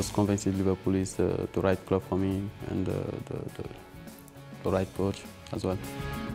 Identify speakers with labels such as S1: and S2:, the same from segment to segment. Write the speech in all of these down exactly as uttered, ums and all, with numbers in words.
S1: was convinced that Liverpool is the, the right club for me and uh, the, the, the right coach as well.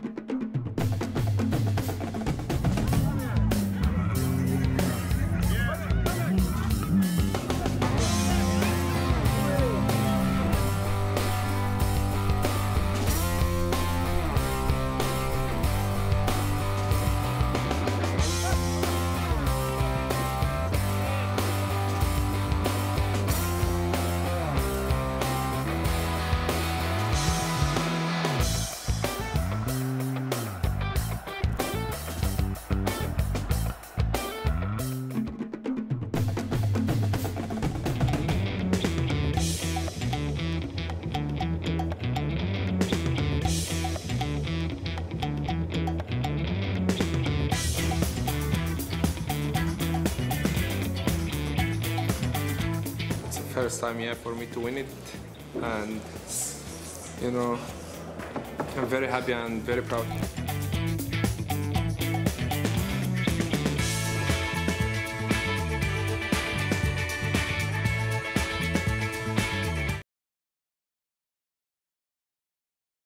S2: First time here for me to win it, and you know, I'm very happy and very proud.